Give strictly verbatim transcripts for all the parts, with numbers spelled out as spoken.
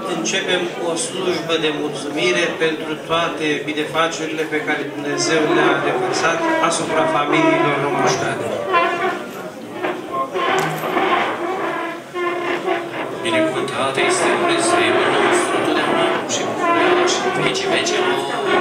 începem o slujbă de mulțumire pentru toate binefacerile pe care Dumnezeu le-a revărsat asupra familiilor româșcane. Binecuvântat este Dumnezeul nostru totdeauna și pururea și în vecii vecilor.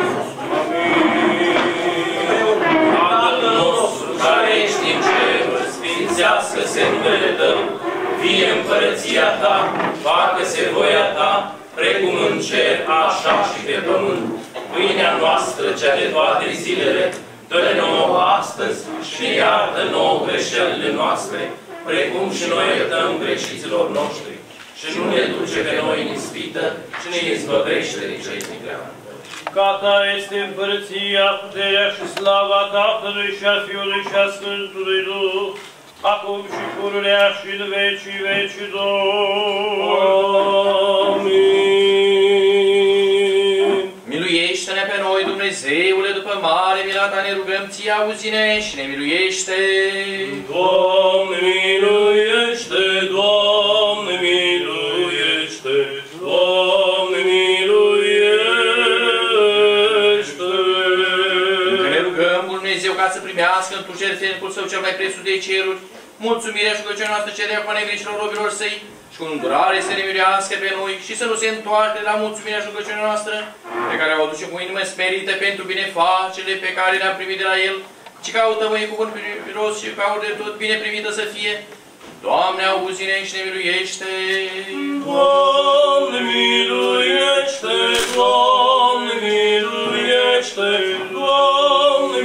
Tatăl nostru care ești în ceruri, sfințească-se numele Tău, vie împărăția Ta, facă-se voia Ta, precum în cer, așa și pe pământ. Pâinea noastră, cea de toate zilele, dă-ne nouă astăzi și iartă nouă greșelile noastre, precum și noi iertăm greșiților noștri. Și nu ne duce pe noi în ispită, ci ne izbăvește de cei ticlean. Ca Ta este împărăția, puterea și slava Tatălui și a Fiului și a Sfântului Duh, acum și pururea și în vecii vecilor. Amin. Miluiește-ne pe noi, Dumnezeule, după mare mila Ta ne rugăm, Ție auzi-ne și ne miluiește. Doamne, miluiește, Doamne, miluiește, Doamne, miluiește. Încă ne rugăm, Dumnezeu, ca să primească într jertfenicul Său cel mai presus de ceruri, mulțumirea și rugăciunea noastră cea de acum negrecilor robilor Săi, și cu îndurare să ne miluiască pe noi și să nu se întoarce la mulțumirea și rugăciunea noastră, pe care o aducem cu inimă smerită pentru binefacerile pe care le-am primit de la El, ci caută voi cuvânt miros și caută de tot bine primită să fie. Doamne, auzi-ne și ne miluiește! Doamne, miluiește! Doamne, miluiește! Doamne,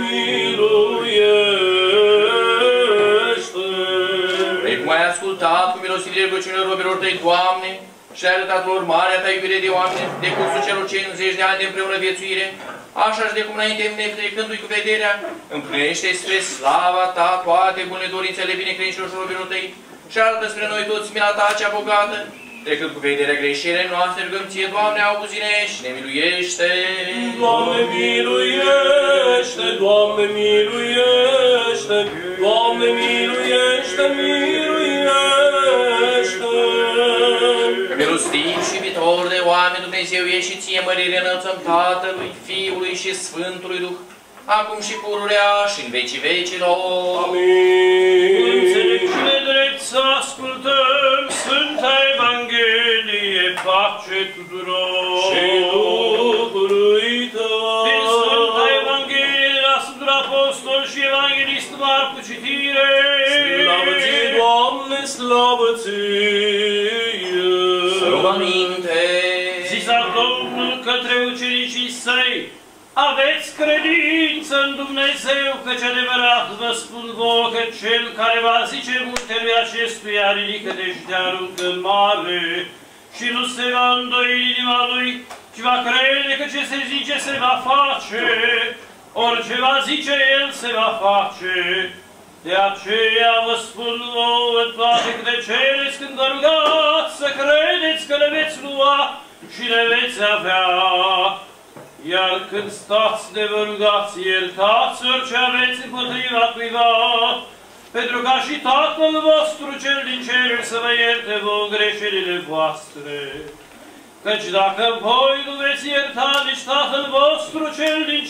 miluiește! Precum ai ascultat cu milostivire rugăciunile robilor Tăi, Doamne, și ai arătat lor marea Ta iubire de oameni, de cursul celor cincizeci de ani de împreună viețuire, așa și de cum înainte netrecându-i cu vederea, împlinește spre slava Ta toate bunele dorințele binecredincilor și robilor Tăi și arată spre noi toți mila Ta cea bogată, trecând cu vederea greșelile noastre, rugăm Ție, Doamne, auzi-ne și ne miluiește! Doamne, miluiește! Doamne, miluiește! Doamne, miluiește! Miluiește! Milostiv și iubitor de oameni, Dumnezeu, e și Ție mărire înălțăm Tatălui, Fiului și Sfântului Duh, acum și pururea și în vecii vecilor. Amin. Cu înțelepciune drept să ascultăm Sfânta Evanghelie, pace tuturor. Și Duhului Tău. Din Sfânta Evanghelie la Sfântul Apostol și Evanghelist Marcu citire. Slavă Ție, Doamne, slavă Ție. Să luăm aminte. Zisa Domnul către ucenicii Săi, aveți credință în Dumnezeu, căci adevărat vă spun vouă că Cel care va zice muntelui acestuia, ridică-te și te aruncă în mare, și nu se va îndoi inima lui, ci va crede că ce se zice se va face, orice va zice El se va face. De aceea vă spun vouă toate câte cereți când vă rugați, să credeți că le veți lua și le veți avea. Iar când stați de vă rugați, iertați orice aveți împotriva cuiva, pentru ca și Tatăl vostru cel din ceruri să vă ierte vouă greșelile voastre. Căci dacă voi nu veți ierta, nici Tatăl vostru cel din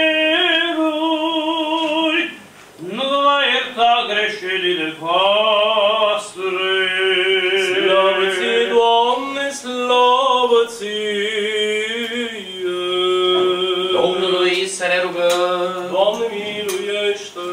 ceruri nu va ierta greșelile voastre. Slavă Ție, Doamne, slavă Ție! Domnului să ne rugăm. Doamne, miluiește!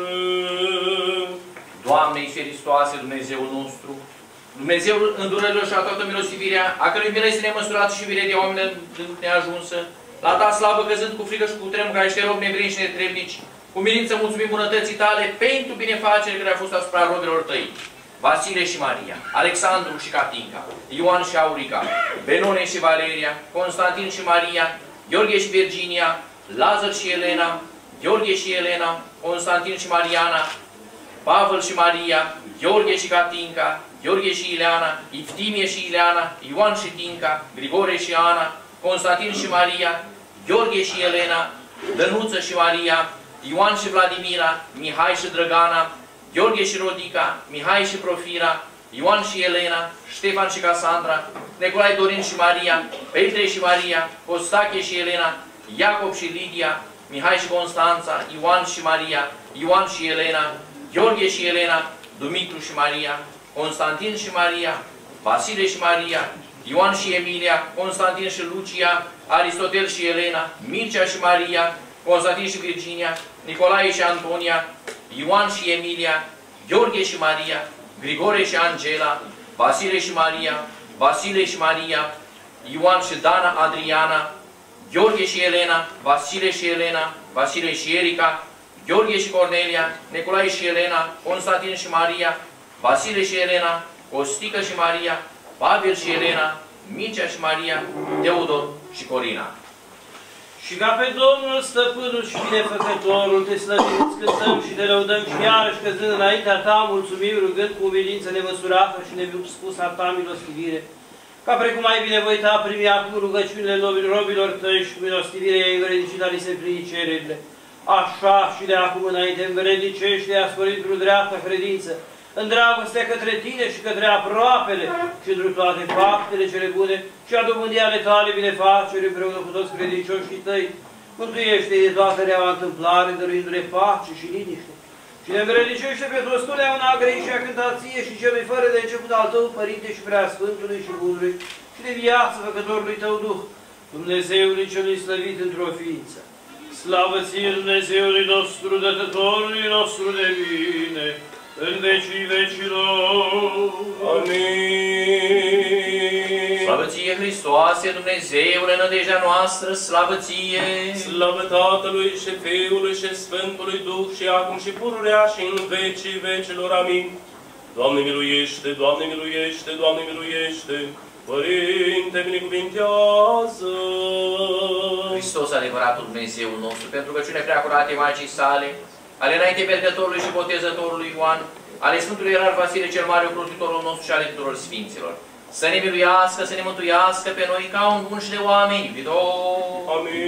Doamne Iisuse Hristoase, Dumnezeul nostru, Dumnezeul îndurărilor și a toată milostivirea, a cărui milă este nemăsurată și iubire de oameni neajunsă, la Ta slavă căzând cu frică și cu tremur, care ești rob nevrini și netrebnici, cu milință mulțumim bunătății Tale pentru binefacerile care au fost asupra robilor Tăi, Vasile și Maria, Alexandru și Catinca, Ioan și Aurica, Benone și Valeria, Constantin și Maria, Gheorghe și Virginia, Lazar și Elena, Gheorghe și Elena, Constantin și Mariana, Pavel și Maria, Gheorghe și Catinca, Gheorghe și Ileana, Iftimie și Ileana, Ioan și Tinca, Grigore și Ana, Constantin și Maria, Gheorghe și Elena, Dănuță și Maria, Ioan și Vladimira, Mihai și Drăgana, Gheorghe și Rodica, Mihai și Profira, Ioan și Elena, Ștefan și Casandra, Nicolae, Dorin și Maria, Petre și Maria, Costache și Elena, Iacob și Lidia, Mihai și Constanța, Ioan și Maria, Ioan și Elena, Gheorghe și Elena, Dumitru și Maria, Constantin și Maria, Vasile și Maria, Ioan și Emilia, Constantin și Lucia, Aristotel și Elena, Mircea și Maria, Constantin și Virginia, Nicolae și Antonia, Ioan și Emilia, Gheorghe și Maria, Grigore și Angela, Vasile și Maria, Vasile și Maria, Ioan și Dana Adriana, Gheorghe și Elena, Vasile și Elena, Vasile și Erica, Gheorghe și Cornelia, Nicolae și Elena, Constantin și Maria, Vasile și Elena, Costică și Maria, Pavel și Elena, Mircea și Maria, Teodor și Corina. Și ca pe Domnul, Stăpânul și Binefăcătorul, te slăvim, îți cântăm și te lăudăm și iarăși căzând înaintea ta, mulțumim rugând cu umilință nemăsurată și nespusă a ta milostivire. Ca precum ai binevoit a primi acum rugăciunile robilor tăi și cu milostivire ai învrednicit a li se împlini cererile. Așa și de acum înainte învrednicește-i ascorit într-o dreaptă credință, în dragoste către tine și către aproapele și într toate faptele cele bune și a dobândii ale tale binefaceri împreună cu toți credincioșii tăi. Mântuiește-i de toată reaua întâmplare, dăruindu-le pace și liniște. Și ne învrednicește pe toți totdeauna grei și a cântație și celui fără de început al tău, Părinte și Preasfântului și Bunului și de viață Făcătorului tău Duh, Dumnezeului celui slăvit într-o ființă. Slavă ție, Dumnezeului nostru, Dătătorului nostru de bine, în vecii vecilor. Amin. Slavă ție, Hristoase, Dumnezeule, nădejdea noastră, slavă ție. Slavă Tatălui și Fiului și Sfântului Duh și acum și pururea și în vecii vecilor. Amin. Doamne miluiește, Doamne miluiește, Doamne miluiește. Părinte, binecuvintează! Hristos, adevăratul Dumnezeul nostru, pentru rugăciune preacurate Maicii sale, ale înainte mergătorului și botezătorului Ioan, ale Sfântului Ierar Vasile cel Mare, ocrotitorul nostru și ale tuturor Sfinților, să ne miluiască, să ne mântuiască pe noi ca un bun și de oameni iubitori.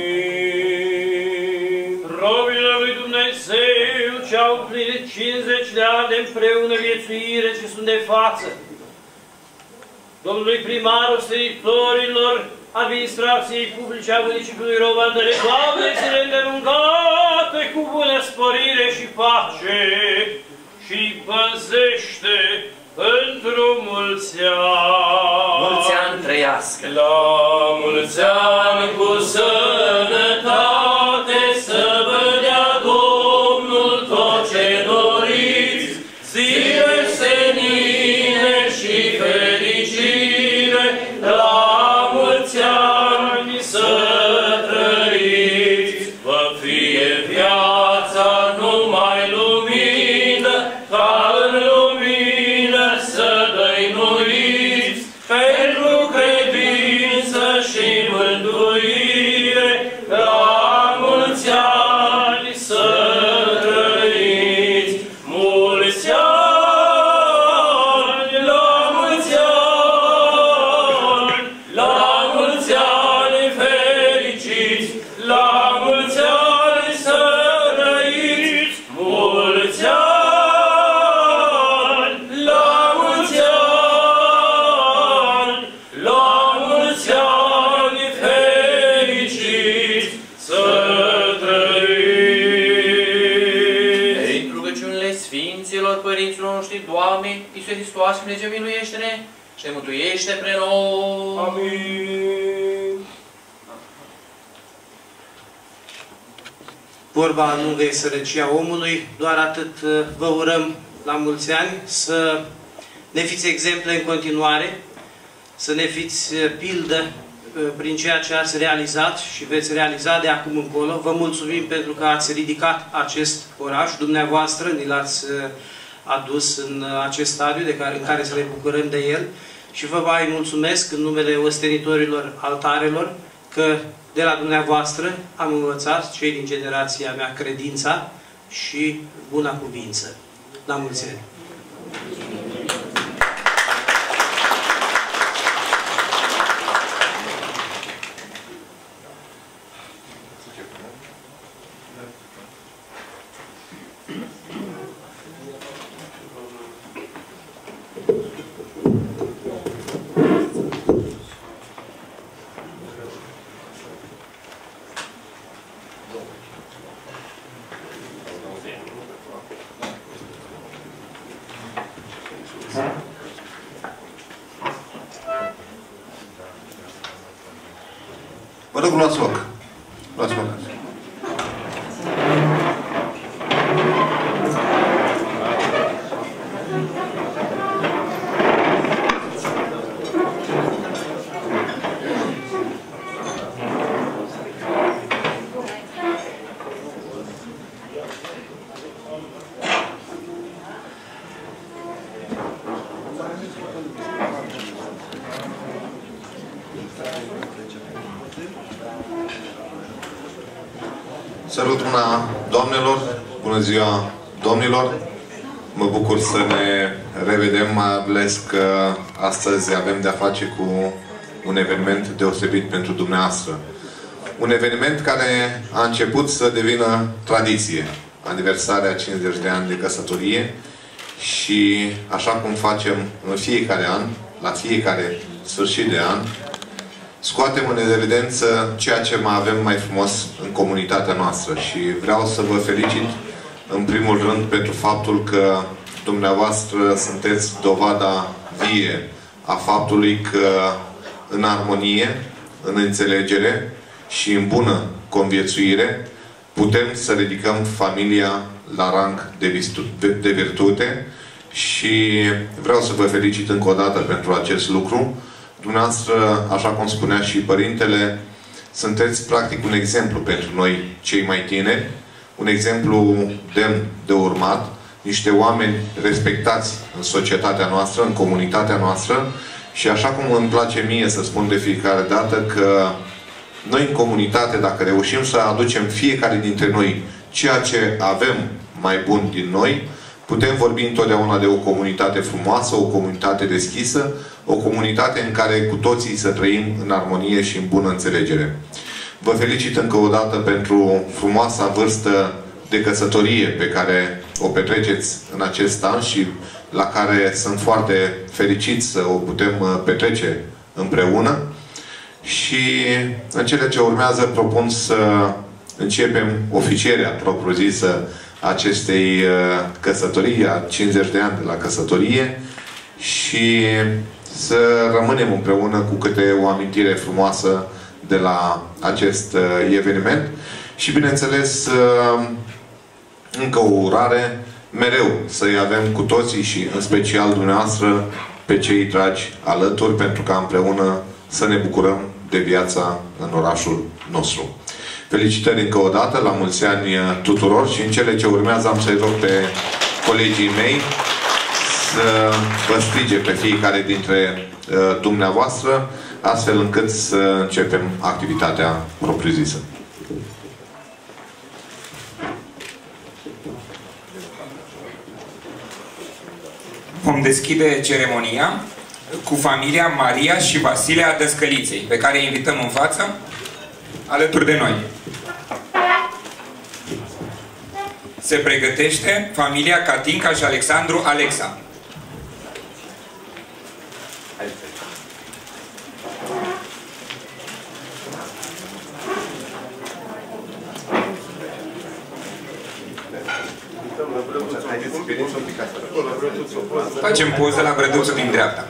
Amin. Robilor lui Dumnezeu ce au plinit cincizeci de ani de împreună viețuire ce sunt de față, Domnului primar, ostenitorilor, administrației publice a municipiului Roman, dă-le, Doamne, zile îndelungate cu bună sporire și pace și păzește pentru mulți ani. Mulți ani trăiască! La mulți ani cu sănătate să vă dea Domnul tot ce doriți, zile senine și fericire, la mulți ani să trăiți. Vă fie viața numai lumină, ca în lumină să dăinuiți, pentru credință și mântuire, la mulți ani să trăiți. Mulți ani, la mulți ani, la mulți ani fericiți, la mulți ani să trăiți. Mulți ani, la mulți ani, la mulți ani fericiți să trăiți. Prin rugăciunile Sfinților Părinților noștri, Doamne, Iisuse Hristos, Dumnezeu, miluiește-ne și ne mântuiește pre noi. Amin. Vorba lungă e sărăcia omului, doar atât vă urăm la mulți ani, să ne fiți exemple în continuare, să ne fiți pildă prin ceea ce ați realizat și veți realiza de acum încolo. Vă mulțumim pentru că ați ridicat acest oraș, dumneavoastră ni l-ați adus în acest stadiu de care, în care să ne bucurăm de el și vă mai mulțumesc în numele ostenitorilor altarelor că de la dumneavoastră am învățat, cei din generația mea, credința și buna cuvință. La mulți ani! Vă rog, luați loc. Luați loc. Sărut mâna doamnelor, bună ziua domnilor, mă bucur să ne revedem, mai ales că astăzi avem de-a face cu un eveniment deosebit pentru dumneavoastră. Un eveniment care a început să devină tradiție, aniversarea cincizeci de ani de căsătorie și așa cum facem în fiecare an, la fiecare sfârșit de an, scoatem în evidență ceea ce mai avem mai frumos în comunitatea noastră și vreau să vă felicit în primul rând pentru faptul că dumneavoastră sunteți dovada vie a faptului că în armonie, în înțelegere și în bună conviețuire putem să ridicăm familia la rang de virtute și vreau să vă felicit încă o dată pentru acest lucru. Dumneavoastră, așa cum spunea și părintele, sunteți practic un exemplu pentru noi, cei mai tineri, un exemplu demn de urmat, niște oameni respectați în societatea noastră, în comunitatea noastră și așa cum îmi place mie să spun de fiecare dată că noi în comunitate, dacă reușim să aducem fiecare dintre noi ceea ce avem mai bun din noi, putem vorbi întotdeauna de o comunitate frumoasă, o comunitate deschisă, o comunitate în care cu toții să trăim în armonie și în bună înțelegere. Vă felicit încă o dată pentru frumoasa vârstă de căsătorie pe care o petreceți în acest an și la care sunt foarte fericit să o putem petrece împreună. Și în cele ce urmează propun să începem oficierea propriu-zisă acestei căsătorii, a cincizeci de ani de la căsătorie și să rămânem împreună cu câte o amintire frumoasă de la acest eveniment și, bineînțeles, încă o urare, mereu să-i avem cu toții și, în special, dumneavoastră, pe cei dragi alături, pentru ca împreună să ne bucurăm de viața în orașul nostru. Felicitări încă o dată, la mulți ani tuturor și în cele ce urmează am să-i rog pe colegii mei să vă strige pe fiecare dintre uh, dumneavoastră, astfel încât să începem activitatea propriu-zisă. Vom deschide ceremonia cu familia Maria și Vasile a Dăscăliței, pe care îi invităm în față, alături de noi. Se pregătește familia Catinca și Alexandru Alexa. Facem poză la brăduțul din dreapta.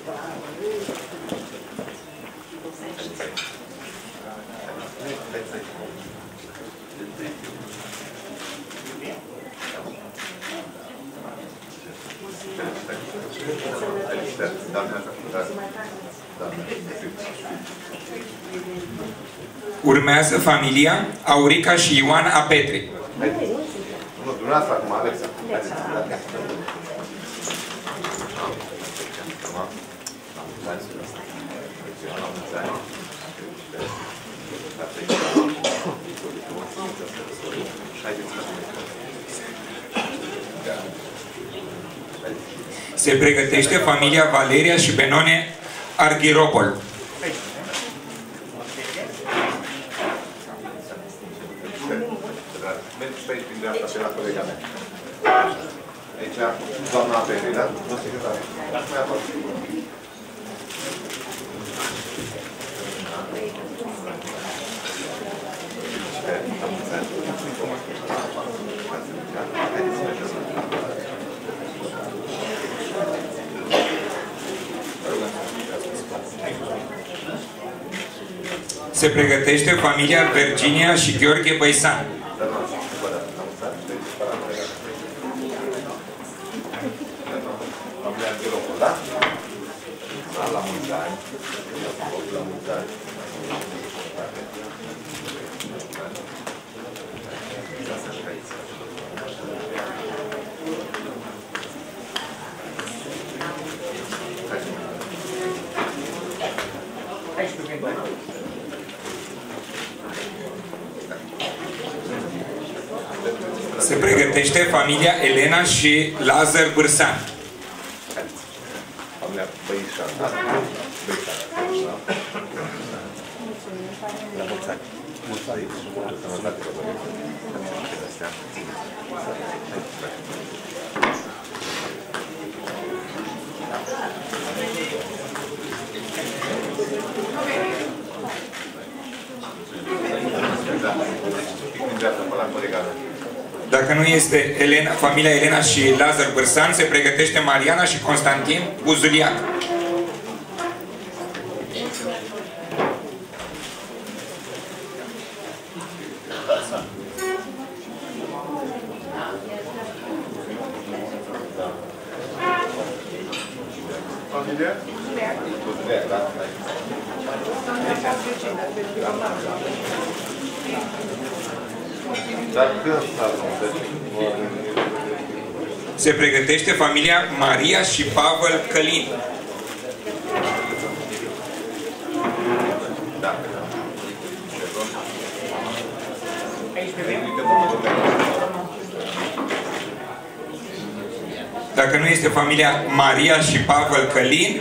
Urmează familia Aurica și Ioan Apetri. Nu, dumneavoastră acum, Alexa. Se pregătește familia Valeria și Benone Arghiropol. Aici, doamna Apetri, da? Nu secretare. Mai apoi. Se pregătește familia Virginia și Gheorghe Băisan. Se pregătește familia Elena și Lazar Bârsan. Dacă nu este Elena, familia Elena și Lazar Bârsan, se pregătește Mariana și Constantin Buzuliac. Se pregătește familia Maria și Pavel Călin. Dacă nu este familia Maria și Pavel Călin,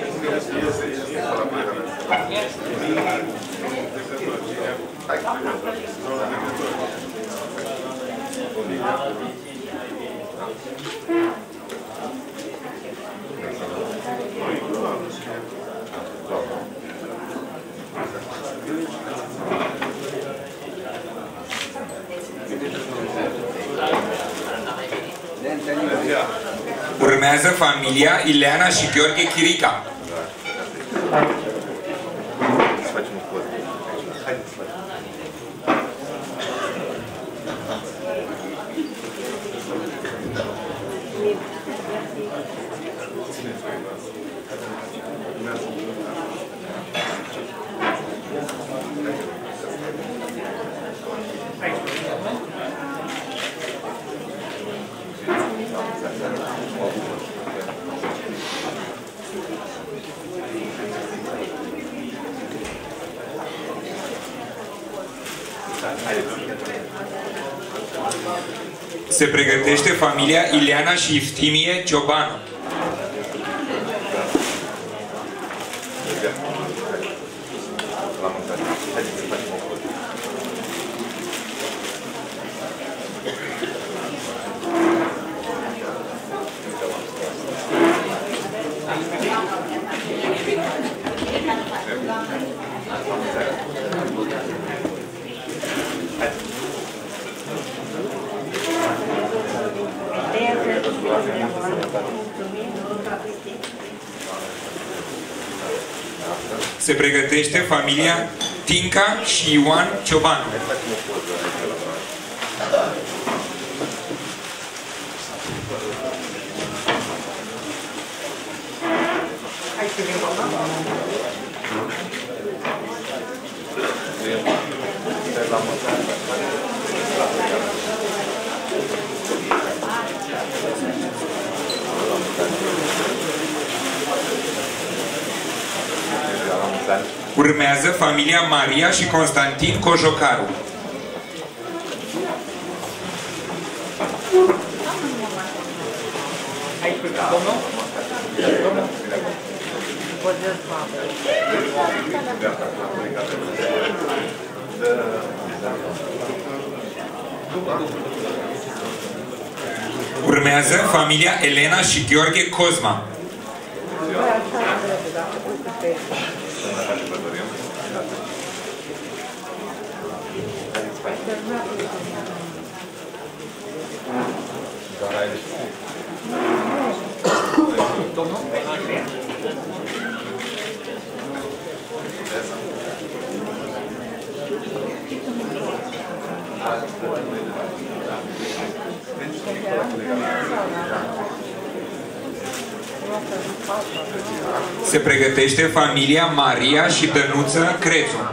urmează familia Ileana și Gheorghe Chirica. Se pregătește familia Ileana și Iftimie Ciobanu. Se pregătește familia Tinca și Ioan Ciobanu. Urmează familia Maria și Constantin Cojocaru. Urmează familia Elena și Gheorghe Cosma. Se pregătește familia Maria și Dănuță Crețu.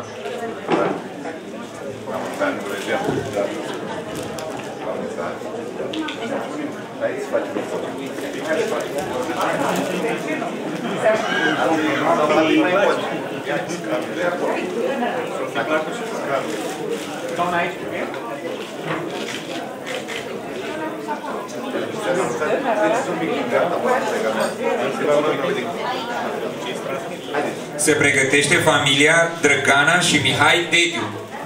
Se pregătește familia Drăgana și Mihai Dediu.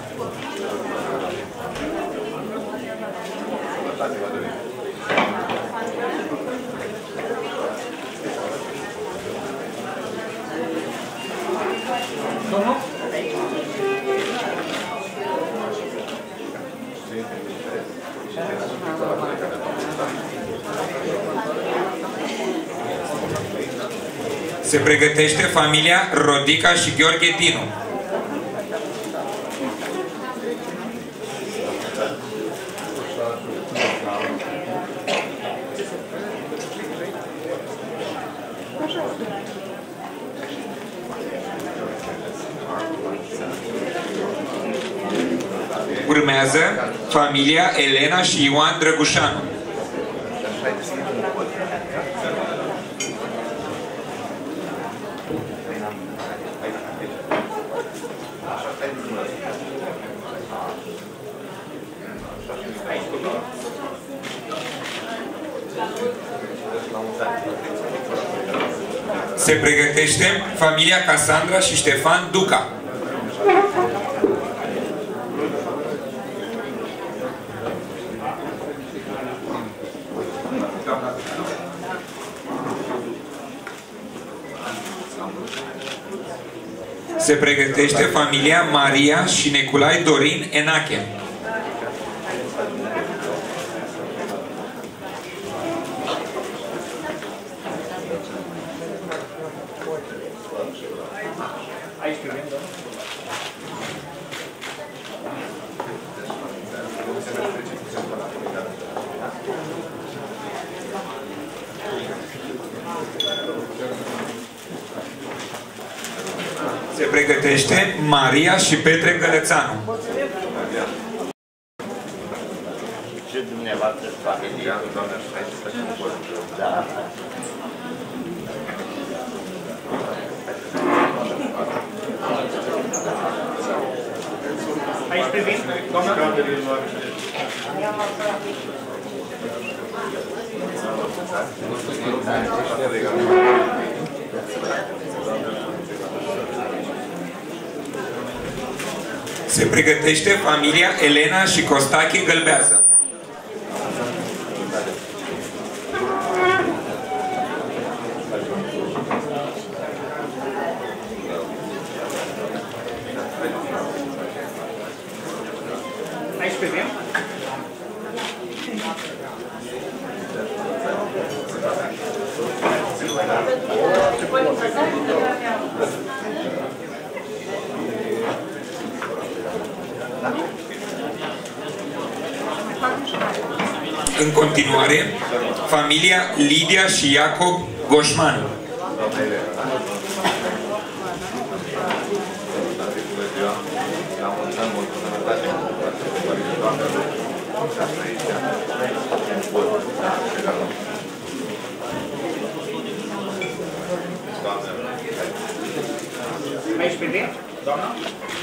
Se pregătește familia Rodica și Gheorghe Dinu. Urmează familia Elena și Ioan Drăgușanu. Se pregătește familia Casandra și Ștefan Duca. Se pregătește familia Maria și Neculai Dorin Enache. Se pregătește Maria și Petre Gălățanu. Ce dumneavoastră familia? Da. Aici privim, doamna? Se pregătește familia Elena și Costache Gălbează. Aici privim. În continuare, familia Lidia și Iacob Goșman. Aici privim, doamna?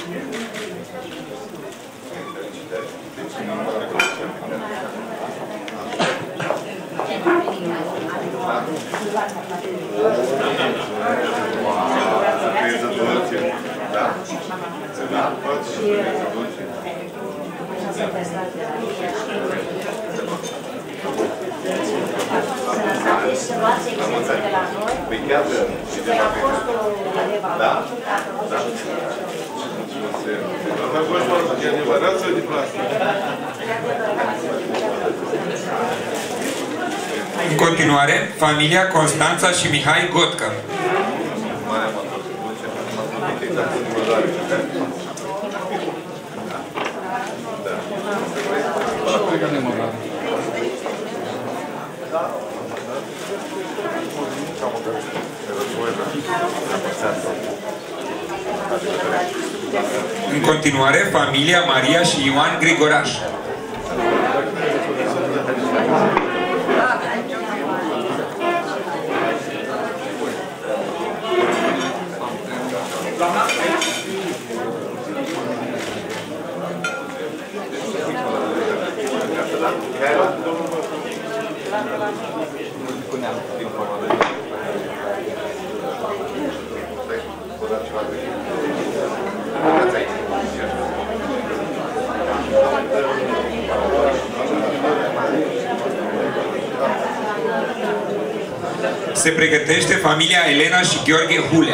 În continuare, familia Constanța și Mihai Gotcă. Da. În continuare, familia Maria și Ioan Grigoraș. Se pregătește familia Elena și Gheorghe Hulea.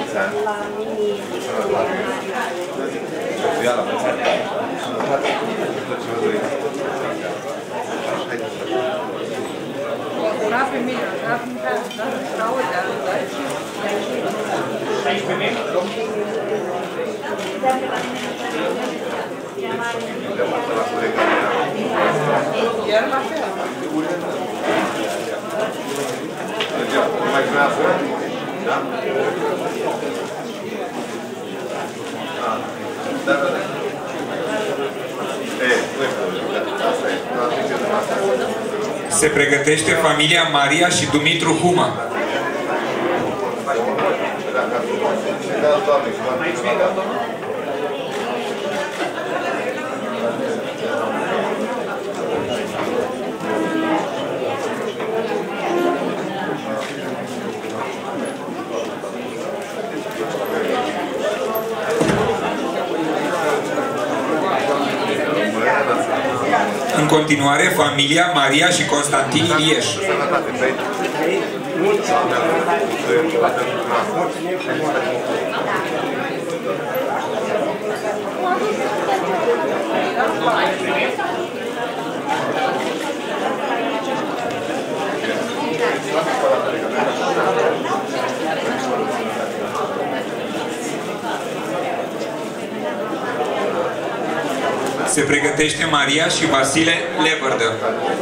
Se pregătește familia Maria și Dumitru Huma. În continuare, familia Maria și Constantin Ilieș. Se pregătește Maria și Vasile Levărdă.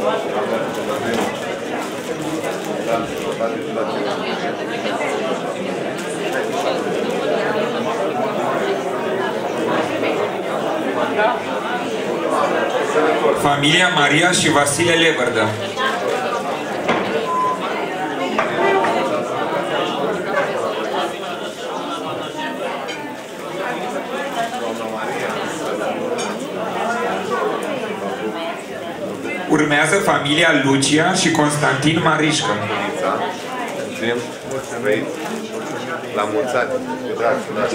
Familia Maria și Vasile Levărdă. Urmează familia Lucia și Constantin Marișcă. La mulți ani, dragi, dragi.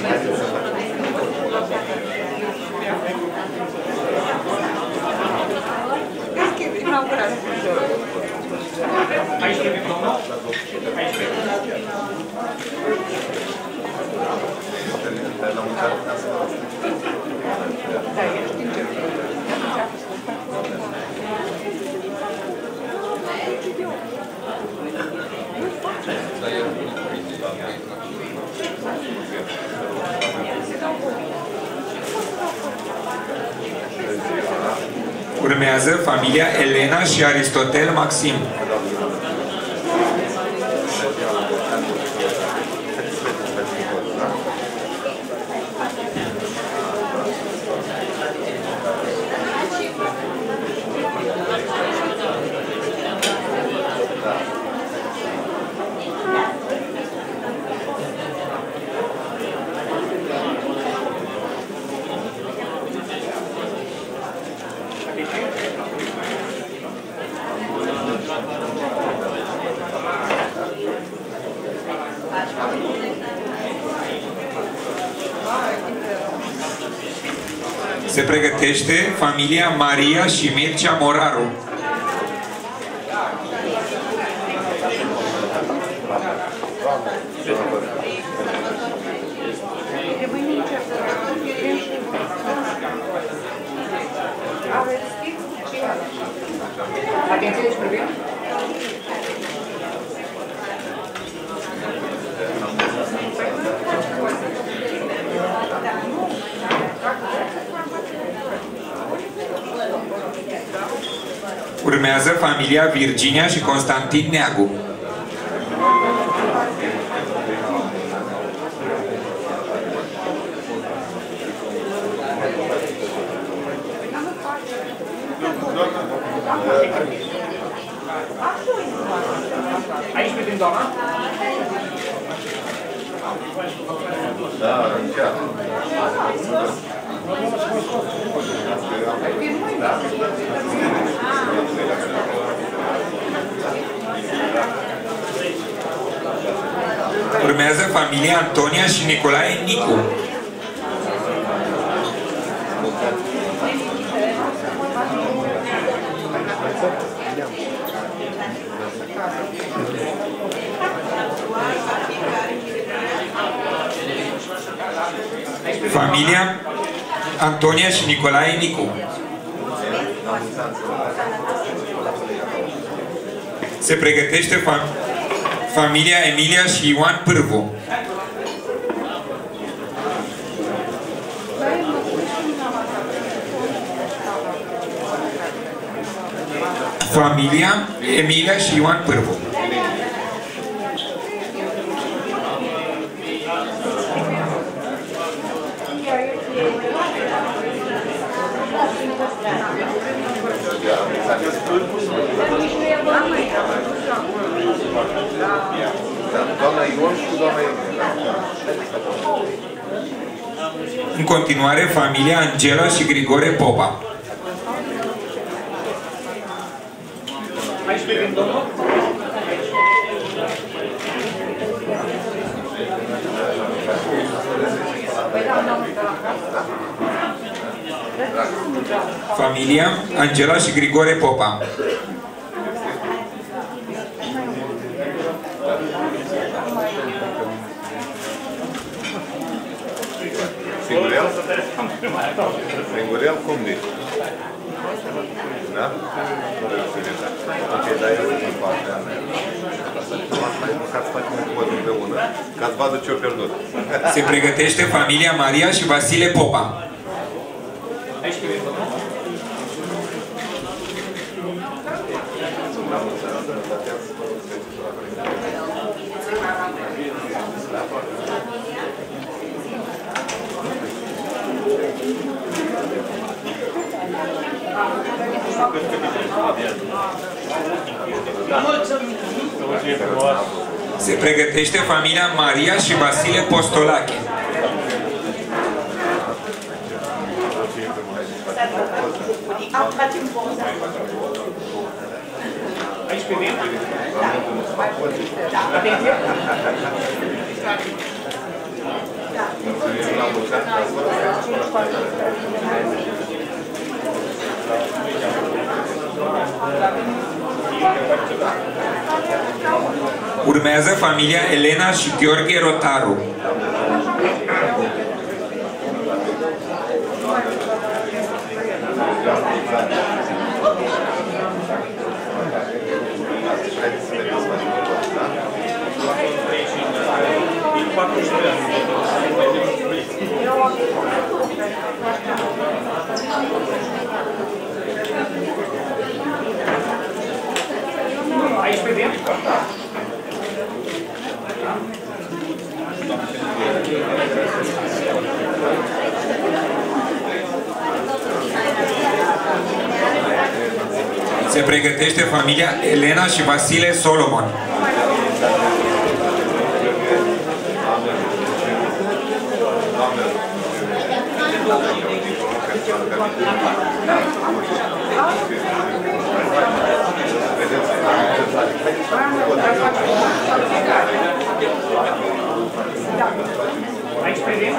Aici trebuie domnul? Aici Urmează familia Elena și Aristotel Maxim. Se pregătește familia Maria și Mircea Moraru. Atenție, deci privim. Thank you. Urmează familia Virginia și Constantin Neagu. Aici vedem doamna? Da, chiar. Urmează familia Antonia și Nicolae Nicu. Familia Antonia și Nicolae Nicu. Se pregătește fa familia Emilia și Ioan Pârvu. Familia Emilia și Ioan Pârvu. În continuare, familia Angela și Grigore Popa. Aici vedem, domnul? Familia Angela și Grigore Popa. Singuriel? Singuriel cum de? Da? Ok, dar eu în partea mea. Ca să facem un vot împreună, ca să vadă ce-o pierdut. Se pregătește familia Maria și Vasile Popa. Aici vedem, domnul? Se pregătește familia Maria și Vasile Postolache. Aici vedem? Atenție! Urmează familia Elena și Gheorghe Rotaru. Aici vedem? Se pregătește familia Elena și Vasile Solomon. Aici vedem?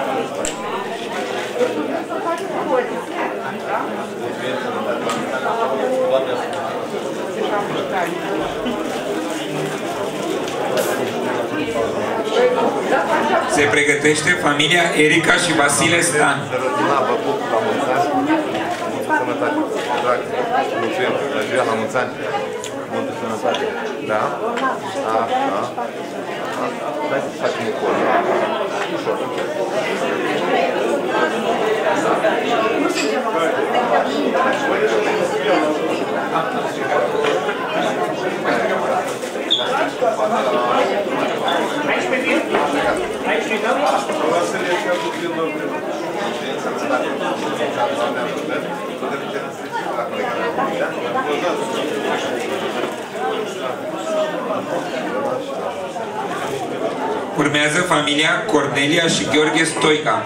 Se pregătește familia Erica și Vasile Stan. Vă pup la mulți ani. Multă sănătate. Drag, mulțumim. La ziua la mulți ani. Multă sănătate. Da? Așa. Hai să facem un col. Ușor. Urmează familia Cornelia și Gheorghe Stoica.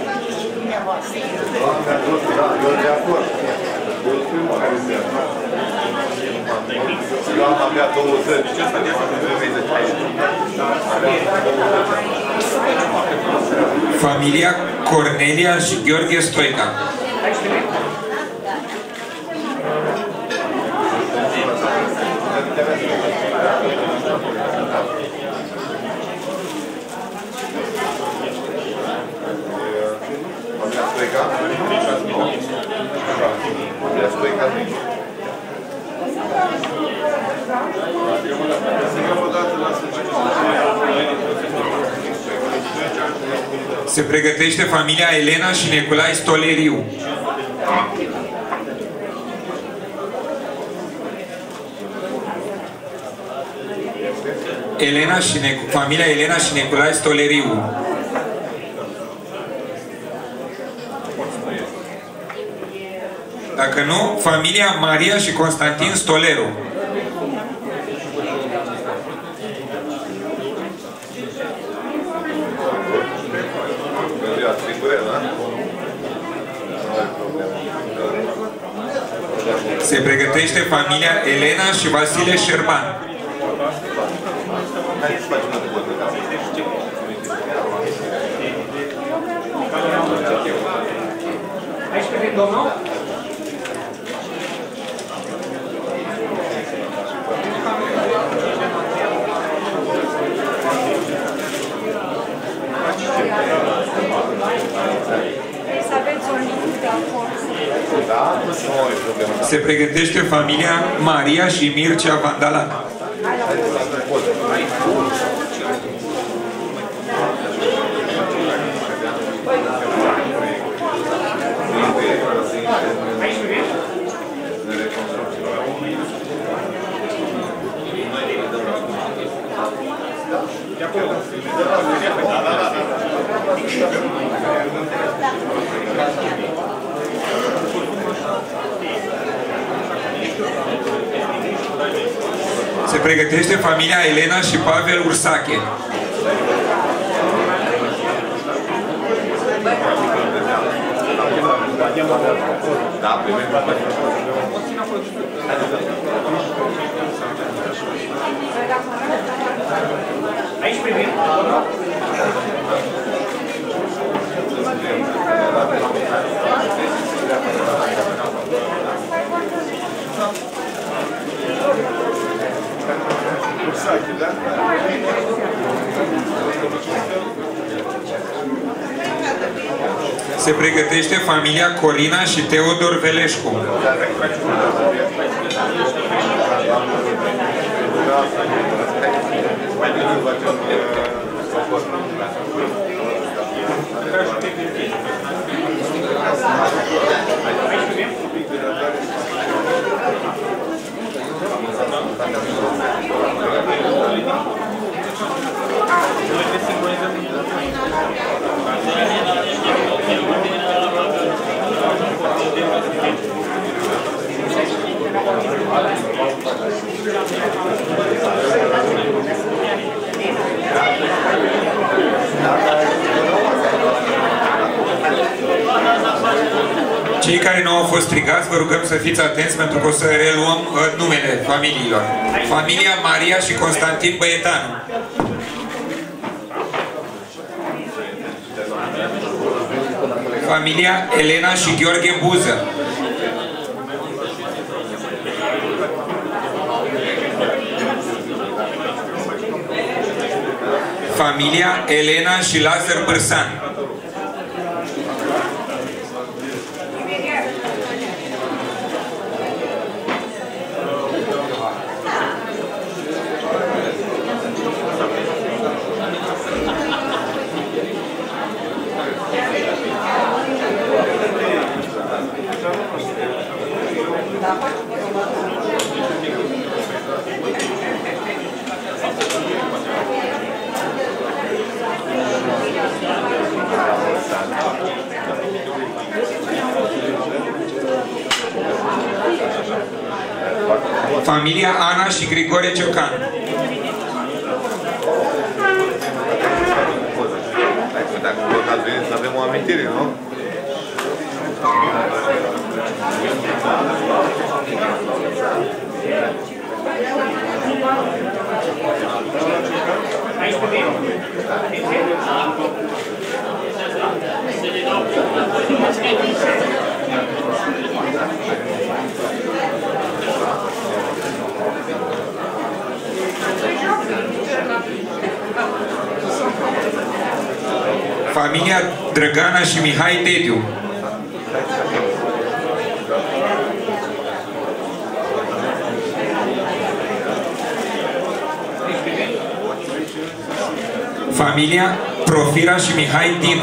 Familia Cornelia și Gheorghe Stoica. Se pregătește familia Elena și Nicolae Stoleriu. Elena și ne familia Elena și Nicolae Stoleriu. Dacă nu, familia Maria și Constantin Stoleru. Se pregătește familia Elena și Vasile Șerban. Se pregătește familia Maria și Mircea Vandalan. Se pregătește familia Elena și Pavel Ursache. Aici privim. Se pregătește familia Corina și Teodor Veleșcu. Cei care nu au fost strigați, vă rugăm să fiți atenți pentru că o să reluăm uh, numele familiilor. Familia Maria și Constantin Băietanu. Familia Elena și Gheorghe Buză. Familia Elena și Lazar Bărsan. familia Ana și Grigore Ciocan. Dacă tot ați venit să avem o amintire, nu? Familia Drăgana și Mihai Dediu. Familia Profira și Mihai Dinu.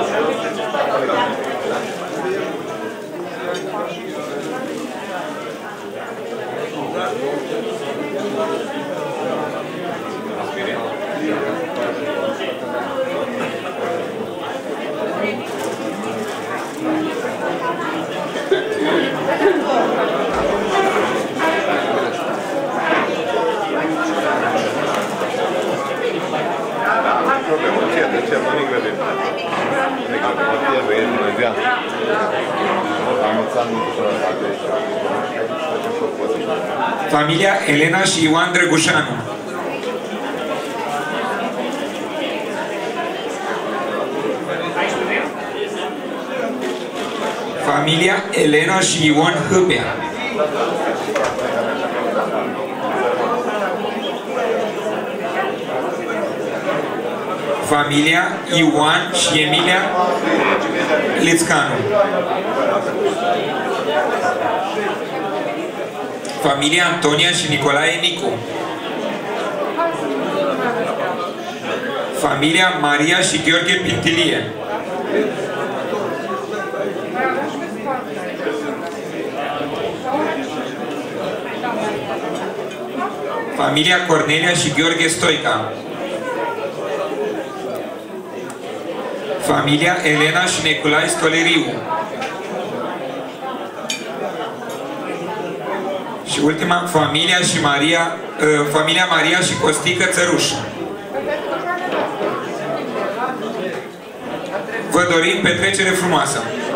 Familia Elena și Ioan Drăgușanu. Familia Elena și Ion Hâbea. Familia Ioan și Emilia Lițcanu. Familia Antonia și Nicolae Nicu. Familia Maria și Gheorghe Pintilie. Familia Cornelia și Gheorghe Stoica. Familia Elena și Nicolae Stoleriu. Și ultima, familia și Maria, uh, familia Maria și Costică Țăruș. Vă dorim petrecere frumoasă!